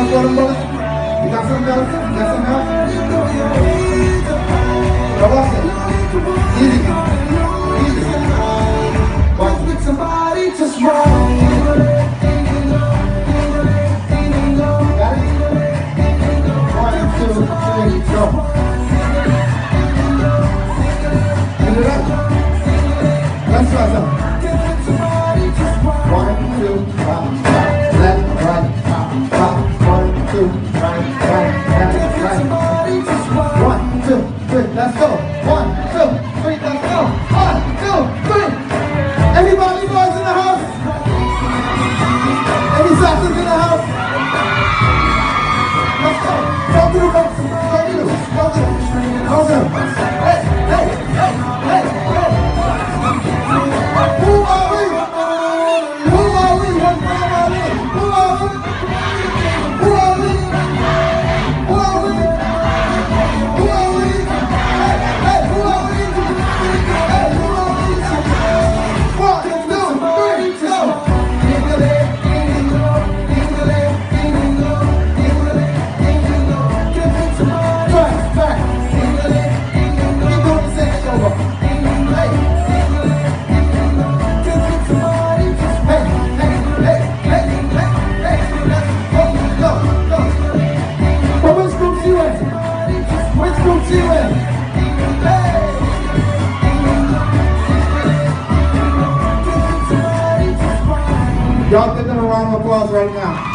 else for them, brother? You got something else? You got something else? Now watch it. Easy. Easy. Watch it. Somebody just wrong. Got it? 1, 2, 3, go. Get it up. Let's try some. 1, 2, 5, 5. Left, right, pop, pop. 1, 2, right, left, right. 1, 2, 3, let's go. 1, 2, 3, let's go. 1, 2, 3. Everybody boys in the house? Any sausage in the house? Let's go. Go through, go through, go through, go through, go through. Hey, hey, hey, hey, hey. Who are we? Who are we? What are we? Who are we? Who are we? Who are we? Who are we? Hey, hey, who are we? Hey, who are we? 1, 2, 3, go. Y'all give them a round of applause right now.